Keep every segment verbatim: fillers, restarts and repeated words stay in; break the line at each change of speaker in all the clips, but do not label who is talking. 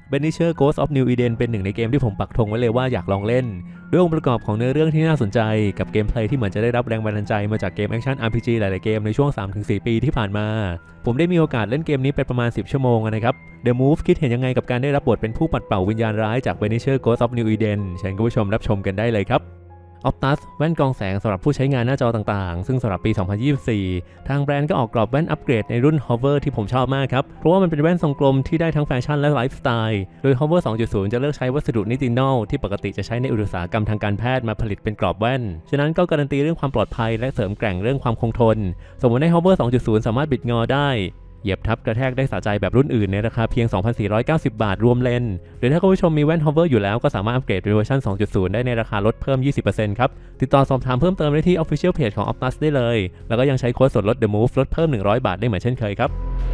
Vanisher Ghost of New Eden เป็นหนึ่งในเกมที่ผมปักธงไว้เลยว่าอยากลองเล่นด้วยองค์ประกอบของเนื้อเรื่องที่น่าสนใจกับเกมเพลย์ที่เหมือนจะได้รับแรงบันดาลใจมาจากเกมแอคชั่น อาร์ พี จี หลายๆเกมในช่วง สามถึงสี่ ปีที่ผ่านมาผมได้มีโอกาสเล่นเกมนี้เป็นประมาณสิบชั่วโมงนะครับ The Move คิดเห็นยังไงกับการได้รับบทเป็นผู้ปัดเป่าวิญญาณร้ายจาก Vanisher Ghost of New Eden เชิญคุณผู้ชมรับชมกันได้เลยครับOptus แว่นกรองแสงสำหรับผู้ใช้งานหน้าจอต่างๆซึ่งสำหรับปี สองพันยี่สิบสี่ ทางแบรนด์ก็ออกกรอบแว่นอัปเกรดในรุ่น Hover ที่ผมชอบมากครับเพราะว่ามันเป็นแว่นทรงกลมที่ได้ทั้งแฟชั่นและไลฟ์สไตล์โดย Hover สองจุดศูนย์ จะเลือกใช้วัสดุนิตินอลที่ปกติจะใช้ในอุตสาหกรรมทางการแพทย์มาผลิตเป็นกรอบแว่นฉะนั้นก็การันตีเรื่องความปลอดภัยและเสริมแกร่งเรื่องความคงทนสมมติใน Hover สองจุดศูนย์ สามารถบิดงอได้เหยียบทับกระแทกได้สะใจแบบรุ่นอื่นในราคาเพียง สองพันสี่ร้อยเก้าสิบ บาทรวมเลนหรือถ้าคุณผู้ชมมีแว่น Hover อยู่แล้วก็สามารถอัปเกรดเป็นเวอร์ชัน สองจุดศูนย์ ได้ในราคาลดเพิ่ม ยี่สิบเปอร์เซ็นต์ ครับติดต่อสอบถามเพิ่มเติมได้ที่ Official Page ของ Optus ได้เลยแล้วก็ยังใช้โค้ดส่วนลด The Move ลดเพิ่มหนึ่งร้อยบาทได้เหมือนเช่นเคยครับ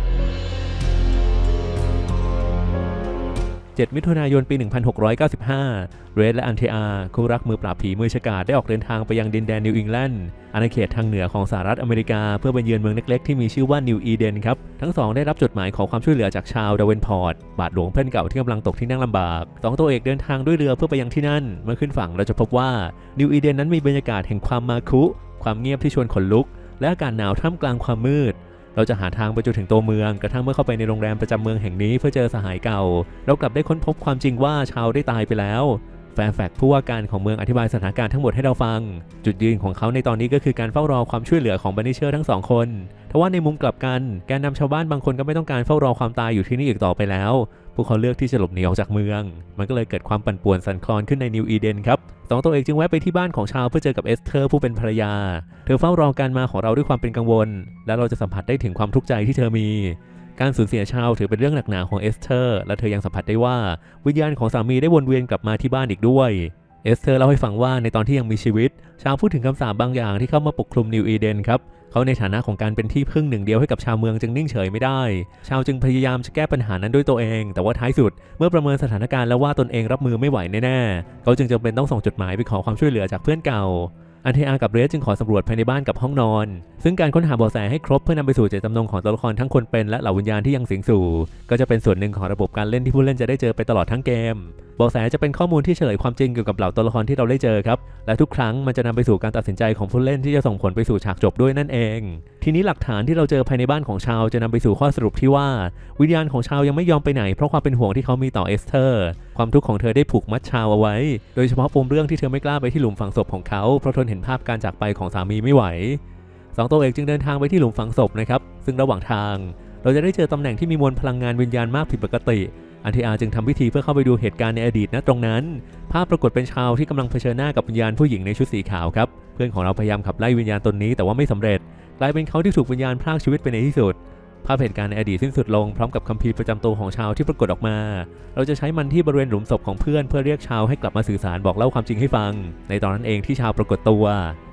เจ็ดมิถุนายนปี หนึ่งพันหกร้อยเก้าสิบห้า เรดและอันเทอาคู่รักมือปราบผีมือฉกาจได้ออกเดินทางไปยังดินแดนนิวอิงแลนด์อาณาเขตทางเหนือของสหรัฐอเมริกาเพื่อไปเยือนเมืองเล็กๆที่มีชื่อว่านิวอีเดนครับทั้งสองได้รับจดหมายขอความช่วยเหลือจากชาวดาเวนพอร์ตบาทหลวงเพื่อนเก่าที่กำลังตกที่นั่งลำบากสองตัวเอกเดินทางด้วยเรือเพื่อไปยังที่นั่นเมื่อขึ้นฝั่งเราจะพบว่านิวอีเดนนั้นมีบรรยากาศแห่งความมาคุความเงียบที่ชวนขนลุกและอากาศหนาวท่ามกลางความมืดเราจะหาทางไปจนถึงตัวเมืองกระทั่งเมื่อเข้าไปในโรงแรมประจำเมืองแห่งนี้เพื่อเจอสหายเก่าเรากลับได้ค้นพบความจริงว่าชาวได้ตายไปแล้วแฟร์แฟกต์ผู้ว่าการของเมืองอธิบายสถานการณ์ทั้งหมดให้เราฟังจุดยืนของเขาในตอนนี้ก็คือการเฝ้ารอความช่วยเหลือของบันนิเชอร์ทั้งสองคนทว่าในมุมกลับกันแกนนำชาวบ้านบางคนก็ไม่ต้องการเฝ้ารอความตายอยู่ที่นี่อีกต่อไปแล้วพวกเขาเลือกที่จะหลบหนีออกจากเมืองมันก็เลยเกิดความปั่นป่วนสั่นคลอนขึ้นในนิวอีเดนครับสองตัวเอกจึงแวะไปที่บ้านของชาวเพื่อเจอกับเอสเธอร์ผู้เป็นภรรยาเธอเฝ้ารอการมาของเราด้วยความเป็นกังวลและเราจะสัมผัสได้ถึงความทุกข์ใจที่เธอมีการสูญเสียชาวถือเป็นเรื่องหนักหนาของเอสเธอร์และเธอยังสัมผัสได้ว่าวิญญาณของสามีได้วนเวียนกลับมาที่บ้านอีกด้วยเอสเธอร์เล่าให้ฟังว่าในตอนที่ยังมีชีวิตชาวพูดถึงคำสาปบางอย่างที่เข้ามาปกคลุมนิวอีเดนครับเขาในฐานะของการเป็นที่พึ่งหนึ่งเดียวให้กับชาวเมืองจึงนิ่งเฉยไม่ได้ชาวจึงพยายามจะแก้ปัญหานั้นด้วยตัวเองแต่ว่าท้ายสุดเมื่อประเมินสถานการณ์แล้วว่าตนเองรับมือไม่ไหวแน่ๆเขาจึงจำเป็นต้องส่งจดหมายไปขอความช่วยเหลือจากเพื่อนเก่าอันเทอากับเรสจึงขอสำรวจภายในบ้านกับห้องนอนซึ่งการค้นหาเบาะแสให้ครบเพื่อนำไปสู่เจตจำนงของตัวละครทั้งคนเป็นและเหล่าวิญญาณที่ยังสิงสู่ก็จะเป็นส่วนหนึ่งของระบบการเล่นที่ผู้เล่นจะได้เจอไปตลอดทั้งเกมเบาะแสจะเป็นข้อมูลที่เฉลยความจริงเกี่ยวกับเหล่าตัวละครที่เราได้เจอครับและทุกครั้งมันจะนำไปสู่การตัดสินใจของผู้เล่นที่จะส่งผลไปสู่ฉากจบด้วยนั่นเองทีนี้หลักฐานที่เราเจอภายในบ้านของชาวจะนำไปสู่ข้อสรุปที่ว่าวิญญาณของชาวยังไม่ยอมไปไหนเพราะความเป็นห่วงที่เขามีต่อเอสเธอร์ความทุกข์ของเธอได้ผูกมัดชาวเอาไว้โดยเฉพาะปมเรื่องที่เธอไม่กล้าไปที่หลุมฝังศพของเขาเพราะทนเห็นภาพการจากไปของสามีไม่ไหวสองตัวเอกจึงเดินทางไปที่หลุมฝังศพนะครับซึ่งระหว่างทางเราจะได้เจอตำแหน่งที่มีมวลพลังงานวิญญาณมากผิดปกติอันเทอาจึงทำพิธีเพื่อเข้าไปดูเหตุการณ์ในอดีตณตรงนั้นภาพปรากฏเป็นชาวที่กำลังเผชิญหน้ากับวิญญาณผู้หญิงในชุดสีขาวครับเพื่อนของเราพยายามขับไล่วิญญาณตนนี้แต่ว่าไม่สำเร็จกลายเป็นเขาที่ถูกวิญญาณพรากชีวิตไปในที่สุดภาพเหตุการณ์ในอดีตสิ้นสุดลงพร้อมกับคัมภีร์ประจำตัวของชาวที่ปรากฏออกมาเราจะใช้มันที่บริเวณหลุมศพของเพื่อนเพื่อเรียกชาวให้กลับมาสื่อสารบอกเล่าความจริงให้ฟังในตอนนั้นเองที่ชาวปรากฏตัว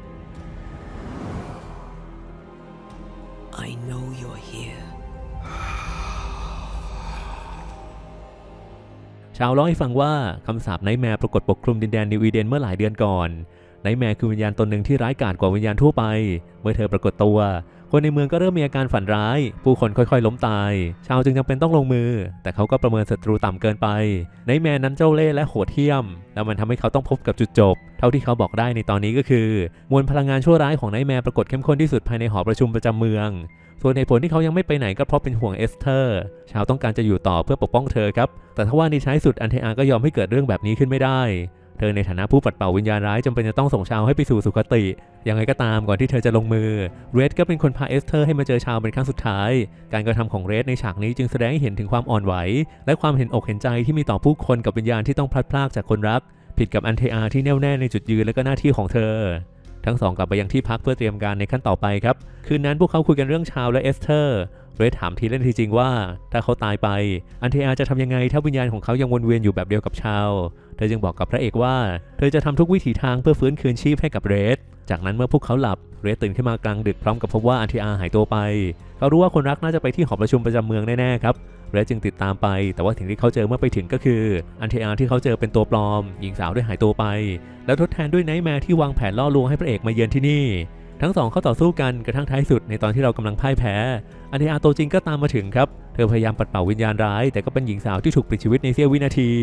I know you're here ชาวเล่าให้ฟังว่าคำสาปไนท์แมร์ปรากฏปกคลุมดินแดนนิวอีเดนเมื่อหลายเดือนก่อนไนท์แมร์คือวิญญาณตนหนึ่งที่ร้ายกาจกว่าวิญญาณทั่วไปเมื่อเธอปรากฏตัวคนในเมืองก็เริ่มมีอาการฝันร้ายผู้คนค่อยๆล้มตายชาวจึงจำเป็นต้องลงมือแต่เขาก็ประเมินศัตรูต่ำเกินไปไนท์แมร์นั้นเจ้าเล่ห์และโหดเหี้ยมแล้วมันทำให้เขาต้องพบกับจุดจบเท่าที่เขาบอกได้ในตอนนี้ก็คือมวลพลังงานชั่วร้ายของไนท์แมร์ปรากฏเข้มข้นที่สุดภายในหอประชุมประจำเมืองส่วนเหตุผลที่เขายังไม่ไปไหนก็เพราะเป็นห่วงเอสเธอร์ชาวต้องการจะอยู่ต่อเพื่อปกป้องเธอครับแต่ทว่าในท้ายสุดอันเทอาก็ยอมให้เกิดเรื่องแบบนี้ขึ้นไม่ได้เธอในฐานะผู้ปัดเป่าวิญญาณร้ายจำเป็นจะต้องส่งชาวให้ไปสู่สุคติยังไงก็ตามก่อนที่เธอจะลงมือเรดก็เป็นคนพาเอสเธอร์ให้มาเจอชาวเป็นครั้งสุดท้ายการกระทำของเรดในฉากนี้จึงแสดงให้เห็นถึงความอ่อนไหวและความเห็นอกเห็นใจที่มีต่อผู้คนกับวิญญาณที่ต้องพลัดพรากจากคนรักผิดกับอันเทอาที่แน่วแน่ในจุดยืนและก็หน้าที่ของเธอทั้งสองกลับไปยังที่พักเพื่อเตรียมการในขั้นต่อไปครับคืนนั้นพวกเขาคุยกันเรื่องชาวและเอสเธอร์เรดถามทีเล่นทีจริงว่าถ้าเขาตายไปอันเทอาจะทำยังไงถ้าวิญญาณของเขายังวนเวียนอยู่แบบเดียวกับชาวเธอจึงบอกกับพระเอกว่าเธอจะทำทุกวิถีทางเพื่อฟื้นคืนชีพให้กับเรดจากนั้นเมื่อพวกเขาหลับเรดตื่นขึ้นมากลางดึกพร้อมกับพบว่าอันเทอาหายตัวไปเขารู้ว่าคนรักน่าจะไปที่หอประชุมประจำเมืองแน่ๆครับเรดจึงติดตามไปแต่ว่าสิ่งที่เขาเจอเมื่อไปถึงก็คืออันเทอาที่เขาเจอเป็นตัวปลอมหญิงสาวได้หายตัวไปแล้วทดแทนด้วยไนท์แมร์ที่วางแผนล่อลวงให้พระเอกมาเยือนที่นี่ททั้งสองเข้าต่อสู้กันกระทั่งท้ายสุดในตอนที่เรากำลังพ่ายแพ้อันเทอาตัวจริงก็ตามมาถึงครับเธอพยายามปัดเป่าวิญญาณร้ายแต่ก็เป็นหญิงสาวที่ถูกปลิดชีวิตในเสี้ยววินาที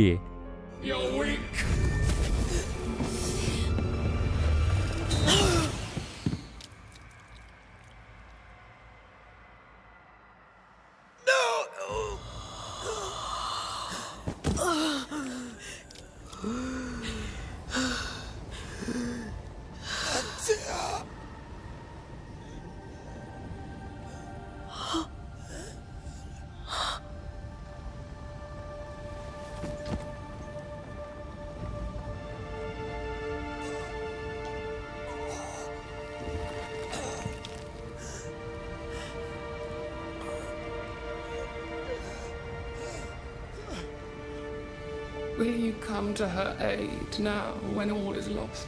Will you come to her aid now when all is lost?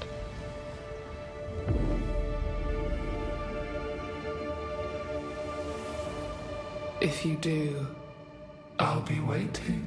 If you do, I'll be waiting.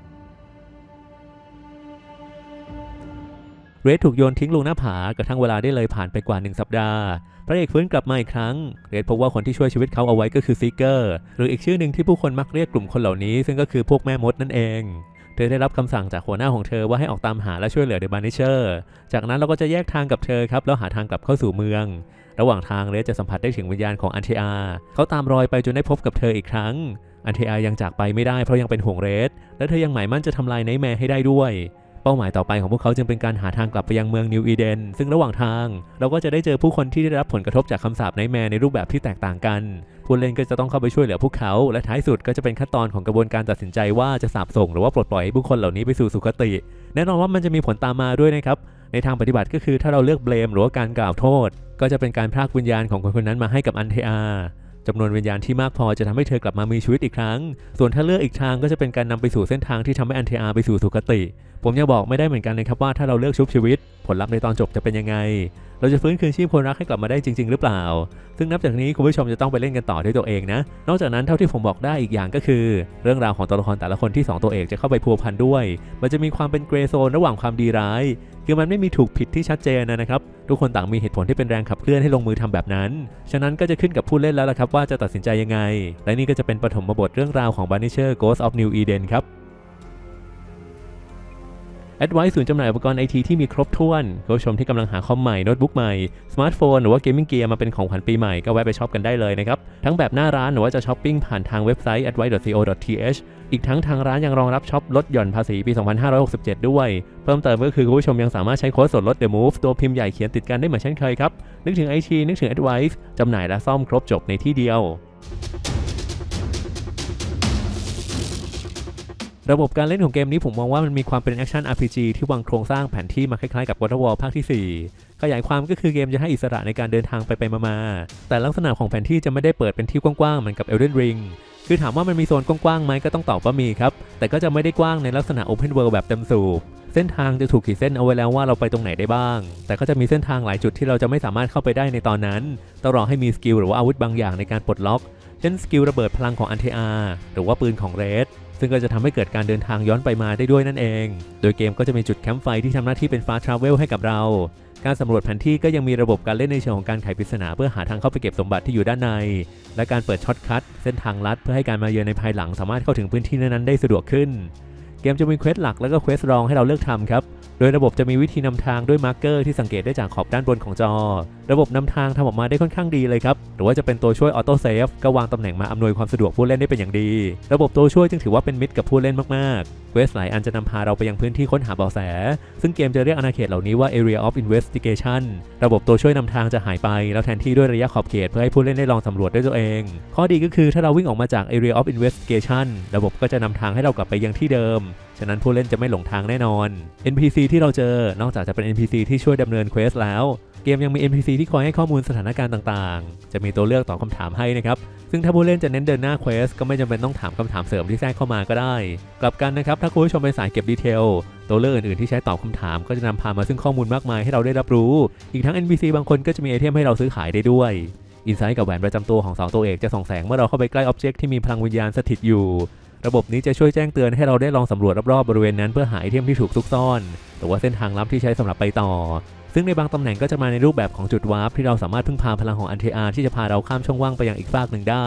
เรดถูกโยนทิ้งลงหน้าผากระทั่งเวลาได้เลยผ่านไปกว่าหนึ่งสัปดาห์พระเอกฟื้นกลับมาอีกครั้งเรดพบว่าคนที่ช่วยชีวิตเขาเอาไว้ก็คือซีเกอร์หรืออีกชื่อหนึ่งที่ผู้คนมักเรียกกลุ่มคนเหล่านี้ซึ่งก็คือพวกแม่มดนั่นเองเธอได้รับคำสั่งจากหัวหน้าของเธอว่าให้ออกตามหาและช่วยเหลือเดอะบานิเชอร์จากนั้นเราก็จะแยกทางกับเธอครับแล้วหาทางกลับเข้าสู่เมืองระหว่างทางเรดจะสัมผัสได้ถึงวิญญาณของอันเทอาเขาตามรอยไปจนได้พบกับเธออีกครั้งอันเทอายังจากไปไม่ได้เพราะยังเป็นห่วงเรดและเธอยังหมายมั่นจะทำลายไนท์แมร์ให้ได้ด้วยเป้าหมายต่อไปของพวกเขาจึงเป็นการหาทางกลับไปยังเมืองนิวอีเดนซึ่งระหว่างทางเราก็จะได้เจอผู้คนที่ได้รับผลกระทบจากคำสาปไนท์แมร์ในรูปแบบที่แตกต่างกันผู้เล่นก็จะต้องเข้าไปช่วยเหลือพวกเขาและท้ายสุดก็จะเป็นขั้นตอนของกระบวนการตัดสินใจว่าจะสาปส่งหรือว่าปลดปล่อยให้ผู้คนเหล่านี้ไปสู่สุคติแน่นอนว่ามันจะมีผลตามมาด้วยนะครับในทางปฏิบัติก็คือถ้าเราเลือกเบลมหรือว่าการกล่าวโทษก็จะเป็นการพรากวิญญาณของคนคนนั้นมาให้กับอันเทอาจำนวนวิญญาณที่มากพอจะทำให้เธอกลับมามีชีวิตอีกครั้งส่วนถ้าเลือกอีกทางก็จะเป็นการนำไปสู่เส้นทางที่ทำให้อันเทอาไปสู่สุคติผมยังบอกไม่ได้เหมือนกันนะครับว่าถ้าเราเลือกชุบชีวิตผลลัพธ์ในตอนจบจะเป็นยังไงเราจะฟื้นคืนชีพคนรักให้กลับมาได้จริงๆหรือเปล่าซึ่งนับจากนี้คุณผู้ชมจะต้องไปเล่นกันต่อด้วยตัวเองนะนอกจากนั้นเท่าที่ผมบอกได้อีกอย่างก็คือเรื่องราวของตัวละครแต่ละคนที่สองตัวเอกจะเข้าไปพัวพันด้วยมันจะมีความเป็นเกรย์โซนระหว่างความดีร้ายคือมันไม่มีถูกผิดที่ชัดเจนนะครับทุกคนต่างมีเหตุผลที่เป็นแรงขับเคลื่อนให้ลงมือทำแบบนั้นฉะนั้นก็จะขึ้นกับผู้เล่นแล้วล่ะครับว่าจะตัดสินใจยังไงและนี่ก็จะเป็นปฐมบทเรื่องราวของ Banisher Ghost of New Eden ครับAdvice ศูนย์จำหน่ายอุปกรณ์ไอทีที่มีครบถ้วนคุณผู้ชมที่กำลังหาคอมใหม่โน้ตบุ๊กใหม่สมาร์ทโฟนหรือว่าเกมมิ่งเกียร์มาเป็นของขวัญปีใหม่ก็แวะไปช็อปกันได้เลยนะครับทั้งแบบหน้าร้านหรือว่าจะช้อปปิ้งผ่านทางเว็บไซต์ แอดไวซ์ ดอท ซี โอ ดอท ที เอช อีกทั้งทางร้านยังรองรับช็อปลดหย่อนภาษีปี สองพันห้าร้อยหกสิบเจ็ด ด้วยเพิ่มเติมก็คือคุณผู้ชมยังสามารถใช้โค้ดส่วนลด The Move ตัวพิมพ์ใหญ่เขียนติดกันได้เหมือนเช่นเคยครับนึกถึง ไอ ที นึกถึง Advice จำหน่ายและซ่อมครบจบในที่เดียวระบบการเล่นของเกมนี้ผมมองว่ามันมีความเป็นแอคชั่น อาร์ พี จี ที่วางโครงสร้างแผนที่มาคล้ายๆกับ God of War ภาคที่สี่ขยายความก็คือเกมจะให้อิสระในการเดินทางไปไปมาๆแต่ลักษณะของแผนที่จะไม่ได้เปิดเป็นที่กว้างๆเหมือนกับ Elden Ring คือถามว่ามันมีโซนกว้างๆไหมก็ต้องตอบว่ามีครับแต่ก็จะไม่ได้กว้างในลักษณะ Open World แบบเต็มสูบเส้นทางจะถูกขีดเส้นเอาไว้แล้วว่าเราไปตรงไหนได้บ้างแต่ก็จะมีเส้นทางหลายจุดที่เราจะไม่สามารถเข้าไปได้ในตอนนั้นต้องรอให้มีสกิลหรือว่าอาวุธบางอย่างในการปลดล็อกเช่นสกิลระเบิดพลังของอันเทอาหรือว่าปืนของเรดซึ่งก็จะทำให้เกิดการเดินทางย้อนไปมาได้ด้วยนั่นเองโดยเกมก็จะมีจุดแคมป์ไฟที่ทำหน้าที่เป็นฟาสต์ทราเวลให้กับเราการสำรวจแผนที่ก็ยังมีระบบการเล่นในเชิงของการไขปริศนาเพื่อหาทางเข้าไปเก็บสมบัติที่อยู่ด้านในและการเปิดช็อตคัทเส้นทางลัดเพื่อให้การมาเยือนในภายหลังสามารถเข้าถึงพื้นที่นั้นได้สะดวกขึ้นเกมจะมีเควสหลักและก็เควสรองให้เราเลือกทำครับโดยระบบจะมีวิธีนำทางด้วยมาร์กเกอร์ที่สังเกตได้จากขอบด้านบนของจอระบบนำทางทำออกมาได้ค่อนข้างดีเลยครับหรือว่าจะเป็นตัวช่วยออโต้เซฟก็วางตำแหน่งมาอำนวยความสะดวกผู้เล่นได้เป็นอย่างดีระบบตัวช่วยจึงถือว่าเป็นมิตรกับผู้เล่นมากๆเควสหลายอันจะนำพาเราไปยังพื้นที่ค้นหาเบาะแสซึ่งเกมจะเรียกอาณาเขตเหล่านี้ว่า Area of Investigation ระบบตัวช่วยนำทางจะหายไปแล้วแทนที่ด้วยระยะขอบเขตเพื่อให้ผู้เล่นได้ลองสำรวจด้วยตัวเองข้อดีก็คือถ้าเราวิ่งออกมาจาก Area of Investigation ระบบก็จะนำทางให้เรากลับไปยังที่เดิมฉะนั้นผู้เล่นจะไม่หลงทางแน่นอน เอ็น พี ซี ที่เราเจอนอกจากจะเป็น เอ็น พี ซี ที่ช่วยดำเนินเควสแล้วเกมยังมี เอ็น พี ซี ที่คอยให้ข้อมูลสถานการณ์ต่างๆจะมีตัวเลือกตอบคำถามให้นะครับซึ่งถ้าผู้เล่นจะเน้นเดินหน้าเควสก็ไม่จำเป็นต้องถามคำถามเสริมที่แทรกเข้ามาก็ได้กลับกันนะครับถ้าคุณผู้ชมเป็นสายเก็บดีเทลตัวเลือกอื่นๆที่ใช้ตอบคำถามก็จะนำพามาซึ่งข้อมูลมากมายให้เราได้รับรู้อีกทั้ง เอ็น พี ซี บางคนก็จะมีไอเทมให้เราซื้อขายได้ด้วยอินไซต์กับแหวนประจำตัวของสองตัวเอกจะส่องแสงเมื่อเราเข้าไปใกล้อ็อบเจกต์ที่มีพลังวิญญาณสถิตอยู่ระบบนี้จะช่วยแจ้งเตือนให้เราได้ลองสำรวจรอบๆบริเวณนั้นเพื่อหาไอเทมที่ถูกซุกซ่อนหรือว่าเส้นทางลับที่ใช้สำหรับไปต่อซึ่งในบางตำแหน่งก็จะมาในรูปแบบของจุดวาร์ปที่เราสามารถพึ่งพาพลังของ อันเทอาร์ ที่จะพาเราข้ามช่องว่างไปยังอีกฟากหนึ่งได้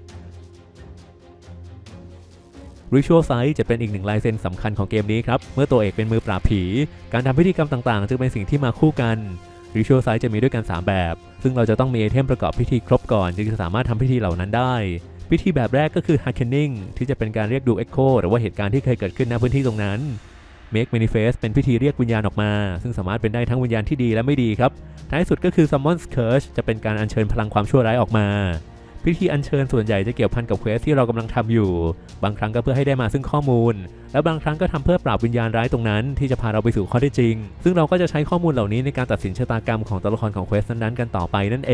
Ritual Sight จะเป็นอีกหนึ่งลายเซ็นสำคัญของเกมนี้ครับเมื่อตัวเอกเป็นมือปราบผีการทำพิธีกรรมต่างๆจึงเป็นสิ่งที่มาคู่กัน Ritual Sight จะมีด้วยกันสามแบบซึ่งเราจะต้องมีไอเทมประกอบพิธีครบก่อนจึงจะสามารถทำพิธีเหล่านั้นได้พิธีแบบแรกก็คือ Hearkening ที่จะเป็นการเรียกดู Echo หรือว่าเหตุการณ์ที่เคยเกิดขึ้นณพื้นที่ตรงนั้น Make Manifest เป็นพิธีเรียกวิญญาณออกมาซึ่งสามารถเป็นได้ทั้งวิญญาณที่ดีและไม่ดีครับท้ายสุดก็คือ Summon Curse จะเป็นการอัญเชิญพลังความชั่วร้ายออกมาพิธีอัญเชิญส่วนใหญ่จะเกี่ยวพันกับเควสที่เรากำลังทำอยู่บางครั้งก็เพื่อให้ได้มาซึ่งข้อมูลและบางครั้งก็ทำเพื่อปราบวิญญาณร้ายตรงนั้นที่จะพาเราไปสู่ข้อเท็จจริงซึ่งเราก็จะใช้ข้อมูลเหล่านี้ในการตัดสินชะตากรรมของตัวละครของเควสนั้นๆกันต่อไปนั่นเอง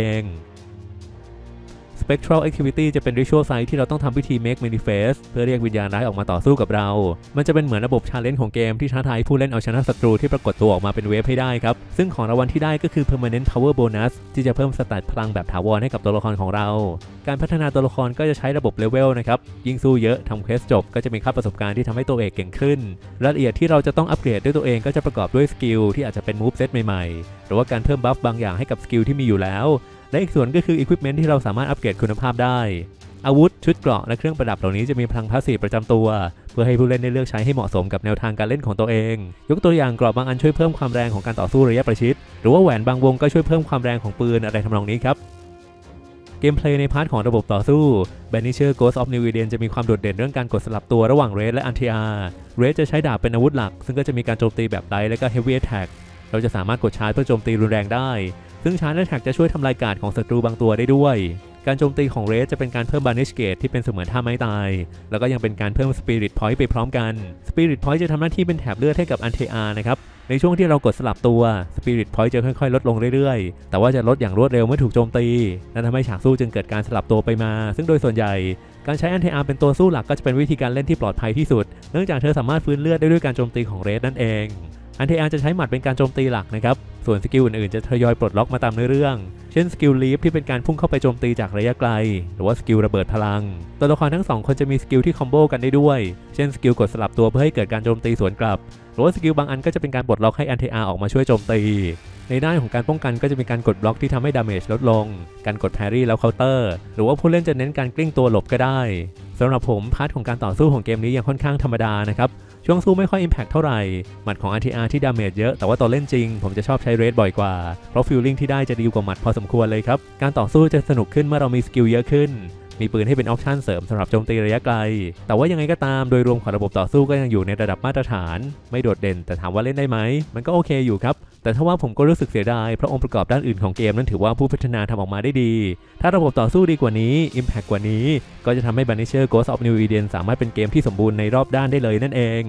Spectral Activity จะเป็น Ritual Sight ที่เราต้องทำพิธี Make Manifest เพื่อเรียกวิญญาณร้ายออกมาต่อสู้กับเรามันจะเป็นเหมือนระบบ Challenge ของเกมที่ท้าทายผู้เล่นเอาชนะศัตรูที่ปรากฏตัวออกมาเป็นเวฟให้ได้ครับซึ่งของรางวัลที่ได้ก็คือ Permanent Power Bonus ที่จะเพิ่มสแตทพลังแบบถาวรให้กับตัวละครของเราการพัฒนาตัวละครก็จะใช้ระบบเลเวลนะครับยิ่งสู้เยอะทำเควสจบก็จะมีค่าประสบการณ์ที่ทำให้ตัวเอกเก่งขึ้นรายละเอียดที่เราจะต้องอัปเกรดด้วยตัวเองก็จะประกอบด้วยสกิลที่อาจจะเป็น Move Set ใหม่ๆหรือว่าการเพิ่มบัฟบางอย่างให้กับสกิลที่มีอยู่แล้วและอีกส่วนก็คือ Equipment ที่เราสามารถอัปเกรดคุณภาพได้อาวุธชุดเกราะและเครื่องประดับเหล่านี้จะมีพลังพาสซีฟประจำตัวเพื่อให้ผู้เล่นได้เลือกใช้ให้เหมาะสมกับแนวทางการเล่นของตัวเองยกตัวอย่างเกราะบางอันช่วยเพิ่มความแรงของการต่อสู้ระยะประชิดหรือว่าแหวนบางวงก็ช่วยเพิ่มความแรงของปืนอะไรทำนองนี้ครับเกมเพลย์ในพาร์ทของระบบต่อสู้ Banisher Ghost of New Eden จะมีความโดดเด่นเรื่องการกดสลับตัวระหว่าง Raid และ อัน ที อาร์ Raid จะใช้ดาบเป็นอาวุธหลักซึ่งก็จะมีการโจมตีแบบไลท์และก็ Heavy Attack เราจะสามารถกดชาร์จเพื่อโจมตีรุนแรงได้ซึ่งชาร์จและแท็กจะช่วยทำลายการ์ดของศัตรูบางตัวได้ด้วยการโจมตีของเรสจะเป็นการเพิ่ม Banish Gate ที่เป็นเสมือนท่าไม้ตายแล้วก็ยังเป็นการเพิ่ม Spirit Point ไปพร้อมกัน Spirit Point จะทำหน้าที่เป็นแถบเลือดให้กับ อัน ที อาร์ นะครับในช่วงที่เรากดสลับตัว Spirit Point จะค่อยๆลดลงเรื่อยๆแต่ว่าจะลดอย่างรวดเร็วเมื่อถูกโจมตีและทำให้ฉากสู้จึงเกิดการสลับตัวไปมาซึ่งโดยส่วนใหญ่การใช้ อัน ที อาร์ เป็นตัวสู้หลักก็จะเป็นวิธีการเล่นที่ปลอดภัยที่สุดเนื่องจากเธอสามารถฟื้นเลือดได้ด้วยการโจมตีของเรสนั่นเอง อัน ที อาร์ จะใช้หมัดเป็นการโจมตีหลักนะครับส่วนสกิลอื่นๆจะทยอยปลดล็อกมาตามเรื่องเช่นสกิลลีฟที่เป็นการพุ่งเข้าไปโจมตีจากระยะไกลหรือว่าสกิลระเบิดพลังตัวละครทั้งสองคนจะมีสกิลที่คอมโบกันได้ด้วยเช่นสกิลกดสลับตัวเพื่อให้เกิดการโจมตีสวนกลับหรือว่าสกิลบางอันก็จะเป็นการปลดล็อกให้ อัน ที อาร์ ออกมาช่วยโจมตีในด้านของการป้องกันก็จะมีการกดบล็อกที่ทำให้ดาเมจลดลงการกดแพรี่แล้วเคาน์เตอร์หรือว่าผู้เล่นจะเน้นการกลิ้งตัวหลบก็ได้สำหรับผมพาร์ทของการต่อสู้ของเกมนี้ยังค่อนข้างธรรมดานะครับช่วงสู้ไม่ค่อย Impact เท่าไหร่หมัดของ อัน ที อาร์ ที่ดาเมจเยอะแต่ว่าตอนเล่นจริงผมจะชอบใช้เรดบ่อยกว่าเพราะฟีลลิ่งที่ได้จะดีกว่าหมัดพอสมควรเลยครับการต่อสู้จะสนุกขึ้นเมื่อเรามีสกิลเยอะขึ้นมีปืนให้เป็นออปชั่นเสริมสำหรับโจมตีระยะไกลแต่ว่ายังไงก็ตามโดยรวมของระบบต่อสู้ก็ยังอยู่ในระดับมาตรฐานไม่โดดเด่นแต่ถามว่าเล่นได้ไหมมันก็โอเคอยู่ครับแต่ถ้าว่าผมก็รู้สึกเสียดายเพราะองค์ประกอบด้านอื่นของเกมนั้นถือว่าผู้พัฒนาทำออกมาได้ดีถ้าระบบต่อสู้ดีกว่านี้ Impact กว่านี้ก็จะทำให้ Banisher Ghost of New Eden สามารถเป็นเกมที่สมบูรณ์ในรอบด้านได้เลยนั่นเอง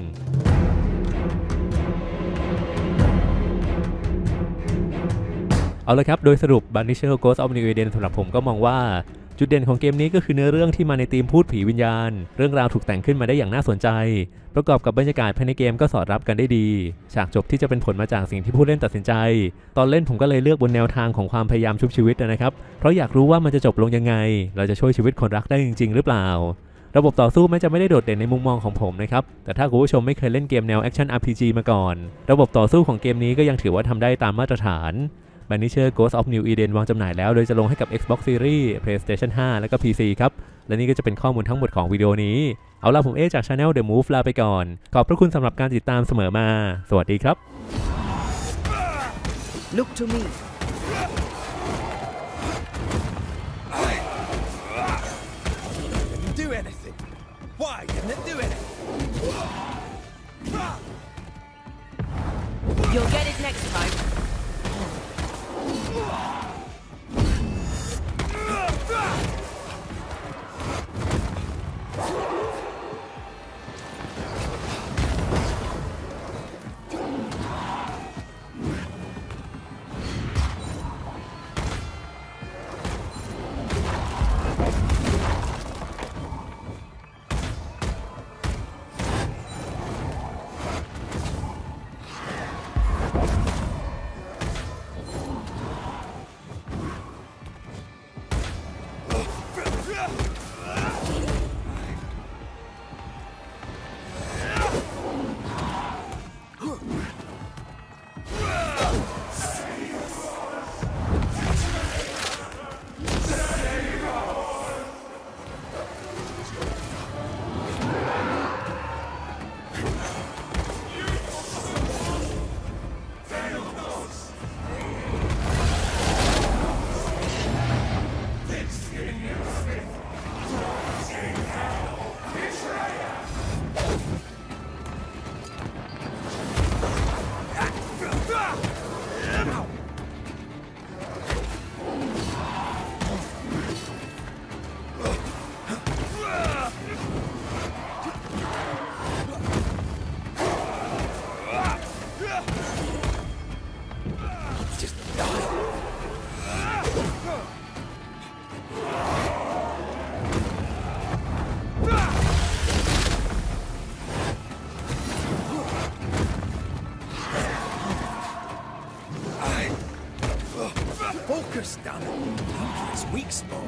เอาละครับโดยสรุป Banisher Ghost of New Eden สำหรับผมก็มองว่าจุดเด่นของเกมนี้ก็คือเนื้อเรื่องที่มาในธีมพูดผีวิญญาณเรื่องราวถูกแต่งขึ้นมาได้อย่างน่าสนใจประกอบกับบรรยากาศภายในเกมก็สอดรับกันได้ดีฉากจบที่จะเป็นผลมาจากสิ่งที่ผู้เล่นตัดสินใจตอนเล่นผมก็เลยเลือกบนแนวทางของความพยายามชุบชีวิตนะครับเพราะอยากรู้ว่ามันจะจบลงยังไงเราจะช่วยชีวิตคนรักได้จริงๆหรือเปล่าระบบต่อสู้แม้จะไม่ได้โดดเด่นในมุมมองของผมนะครับแต่ถ้าคุณผู้ชมไม่เคยเล่นเกมแนวแอคชั่น อาร์ พี จี มาก่อนระบบต่อสู้ของเกมนี้ก็ยังถือว่าทำได้ตามมาตรฐานBanisher Ghost of New Eden วางจำหน่ายแล้วโดยจะลงให้กับ Xbox Series PlayStation ห้า และก็ พี ซี ครับและนี่ก็จะเป็นข้อมูลทั้งหมดของวิดีโอนี้เอาล่ะผมเอจาก Channel The Move ลาไปก่อนขอบพระคุณสำหรับการติดตามเสมอมาสวัสดีครับ
Look to me
Didn't do anything Why didn't it do anything
You'll get it next time
Focus, damn it. Dangerous weak spot.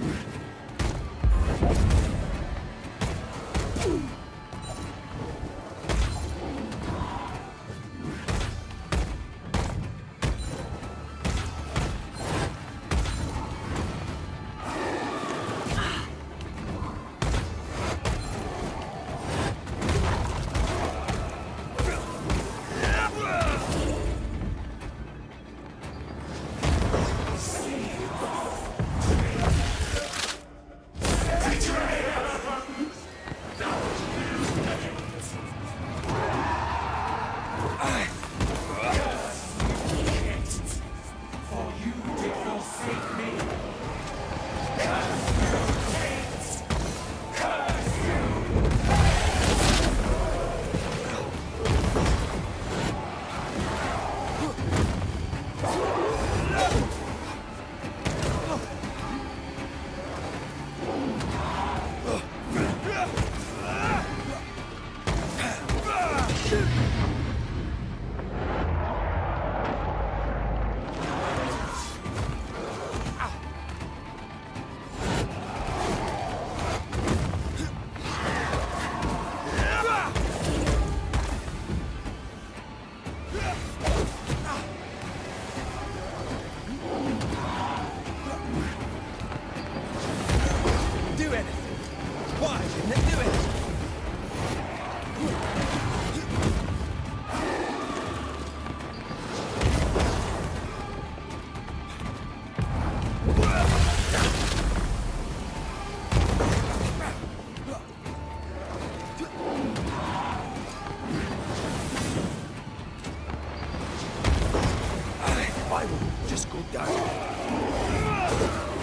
Just go down.